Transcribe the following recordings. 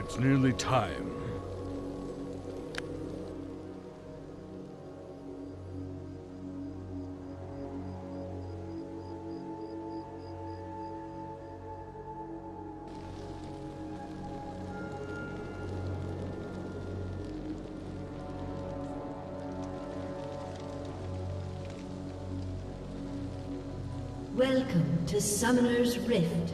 It's nearly time. Welcome to Summoner's Rift.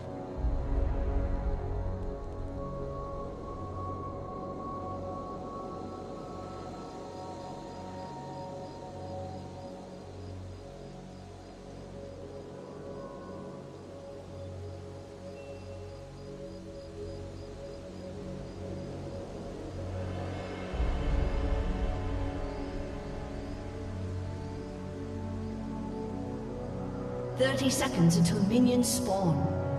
"30 seconds until minions spawn."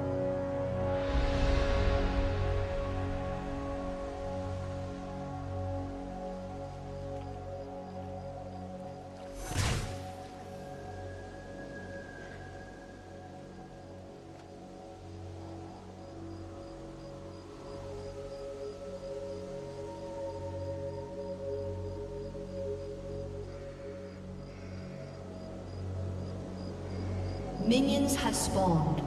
Minions have spawned.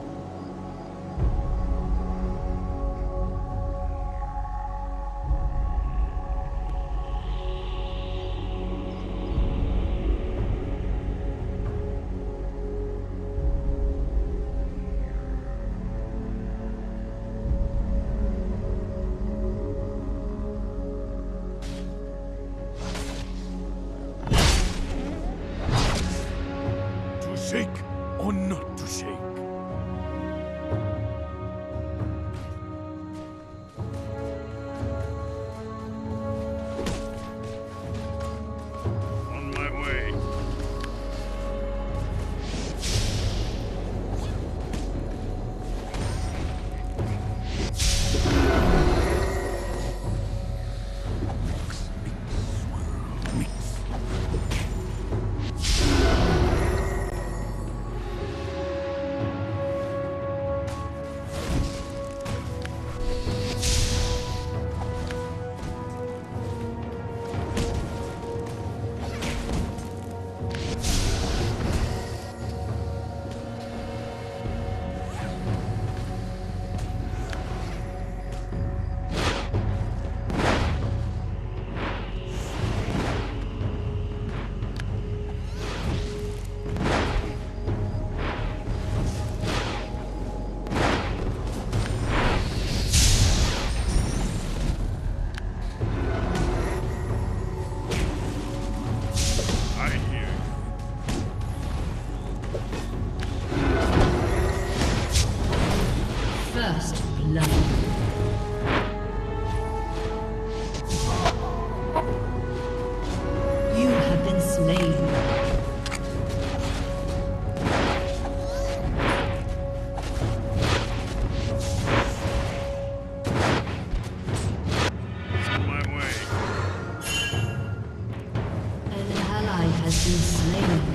To shake or not to shake? On my way. First blood. You have been slain. On my way. An ally has been slain.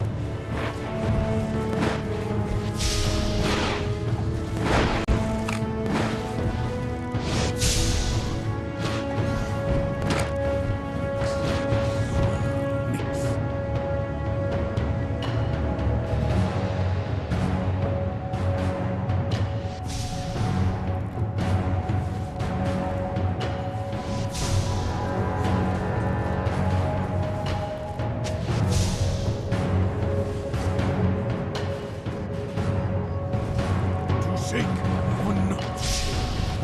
Shake or not shake?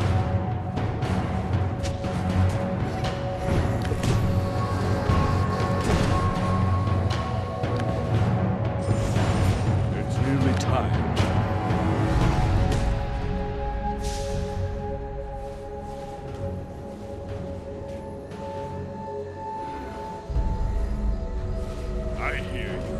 It's nearly time. I hear you.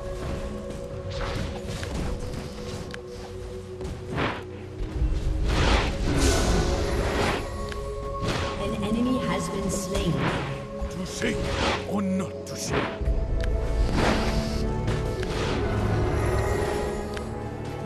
An enemy has been slain. To shake or not to shake?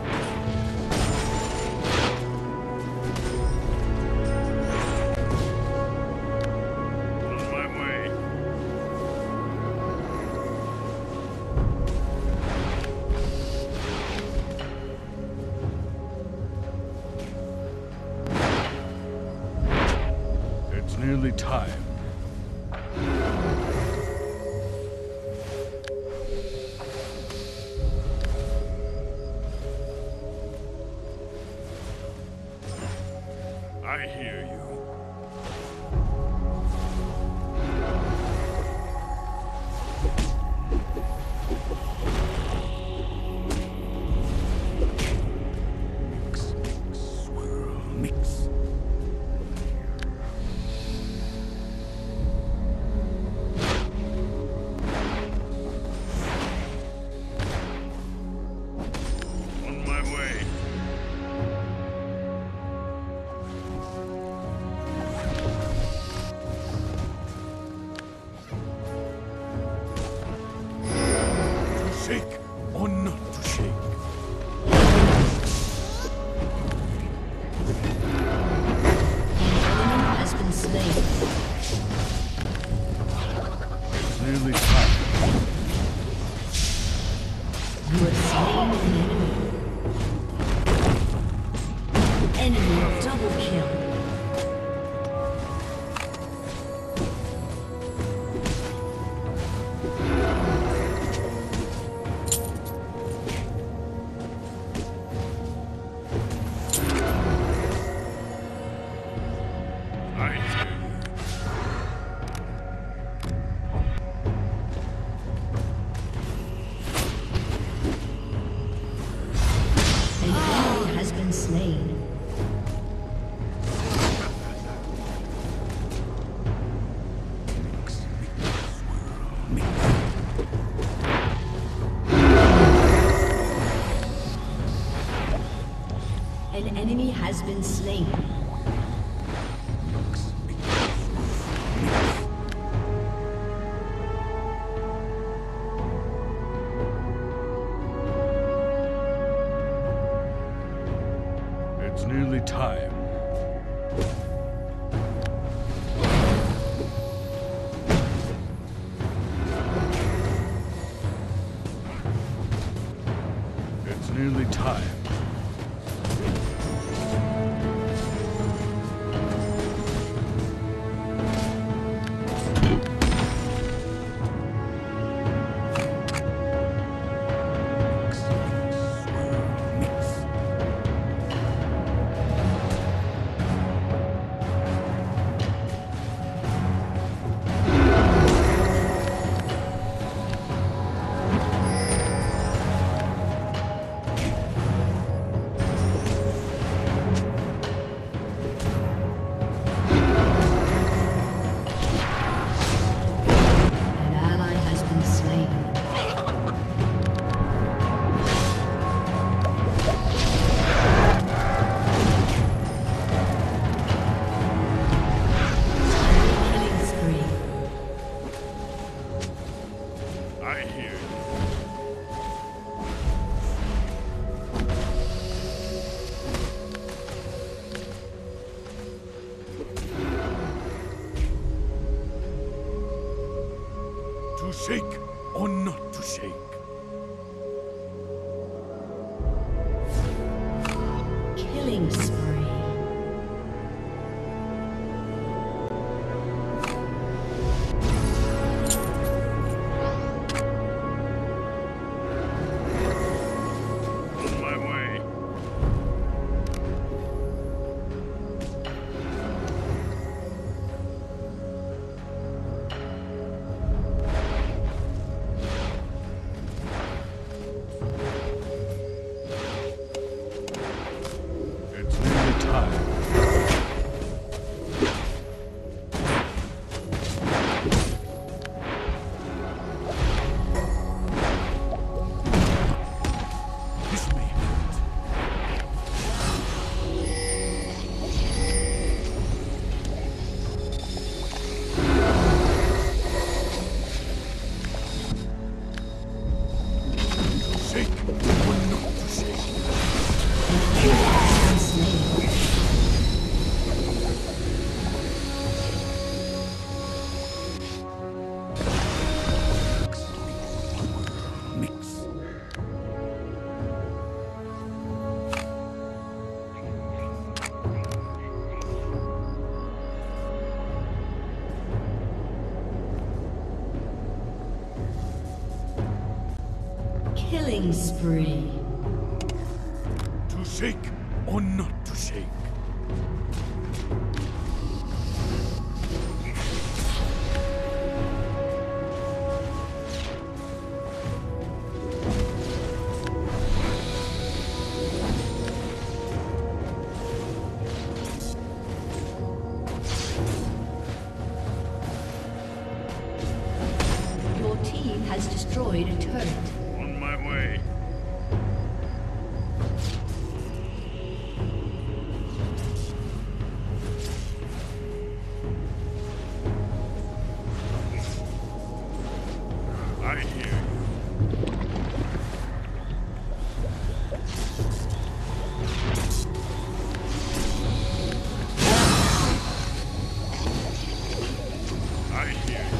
nearly time. I hear you. Mix, swirl, mix. On my way. To shake or not to shake. Enemy has been slain. It's nearly time. You have slain an enemy. Enemy double kill. I hear you. An enemy has been slain. An enemy has been slain. It's nearly time. It's nearly time. An ally has been slain. Killing spree. I hear you. To shake or not to shake. Killing spree. On my way. It's Killing spree. To shake or not to shake? Your team has destroyed a turret. On my way. I hear you. I hear you.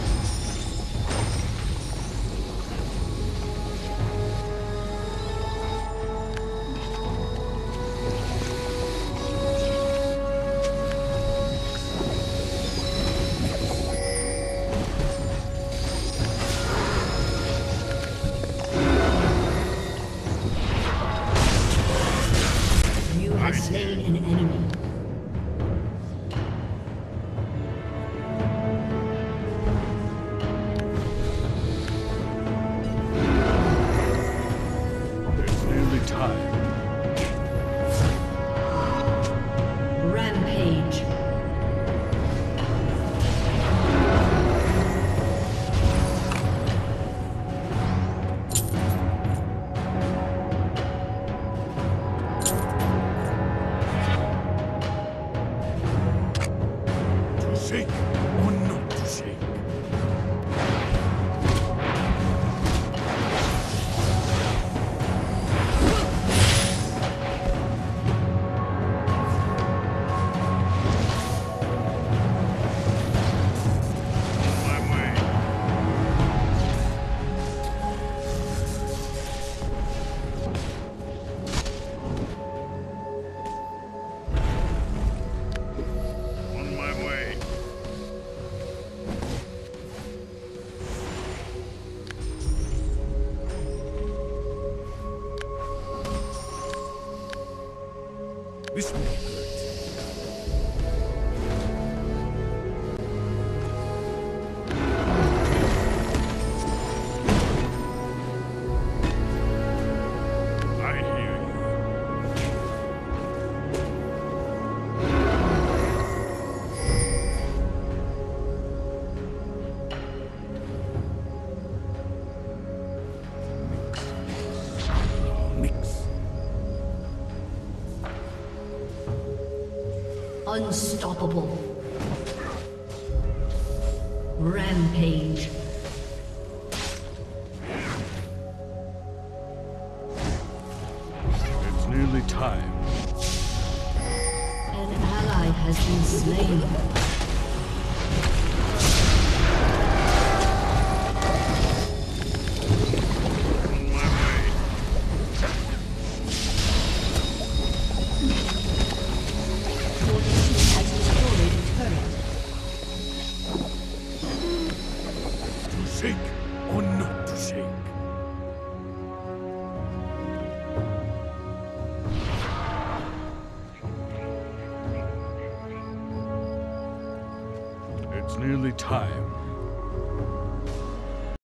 You have slain an enemy. It's nearly time. Rampage. To shake or not to shake? On my way. On my way. This may hurt. I hear you. Mix. Unstoppable. Rampage. It's nearly time. An ally has been slain. On my way. Your team has destroyed a turret. To shake or not to shake? It's nearly time.